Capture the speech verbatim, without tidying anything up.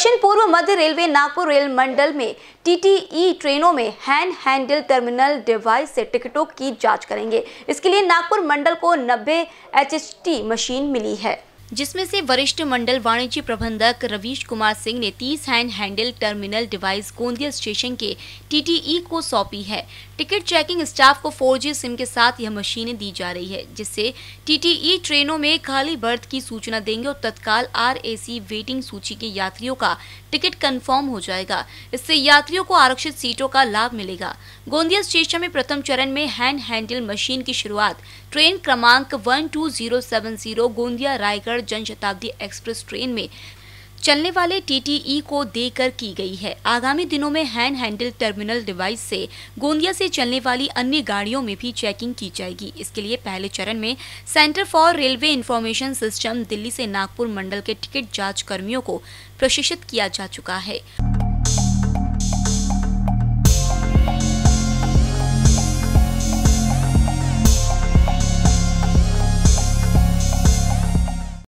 दक्षिण पूर्व मध्य रेलवे नागपुर रेल मंडल में टीटीई ट्रेनों में हैंड हैंडल टर्मिनल डिवाइस से टिकटों की जांच करेंगे। इसके लिए नागपुर मंडल को नब्बे एचएचटी मशीन मिली है, जिसमें से वरिष्ठ मंडल वाणिज्य प्रबंधक रवीश कुमार सिंह ने तीस hand handle terminal device Gondia station के टीटीई को सौंपी है। टिकट चेकिंग स्टाफ को फोर जी सिम के साथ यह मशीनें दी जा रही है, जिससे टीटीई ट्रेनों में खाली बर्थ की सूचना देंगे और तत्काल आरएसी वेटिंग सूची के यात्रियों का टिकट कंफर्म हो जाएगा। इससे यात्रियों को आरक्षित सीटों का लाभ मिलेगा। गोंदिया स्टेशन में प्रथम चरण में हैंड हैंडल मशीन की शुरुआत ट्रेन क्रमांक one two zero seven zero Gondia Raigarh Janshatabdi express train में चलने वाले टीटीई को देकर की गई है। आगामी दिनों में हैंड हैंडल टर्मिनल डिवाइस से गोंदिया से चलने वाली अन्य गाड़ियों में भी चेकिंग की जाएगी। इसके लिए पहले चरण में centre for railway information system Delhi से नागपुर मंडल के टिकट जांच कर्मियों को प्रशिक्षित किया जा चुका है।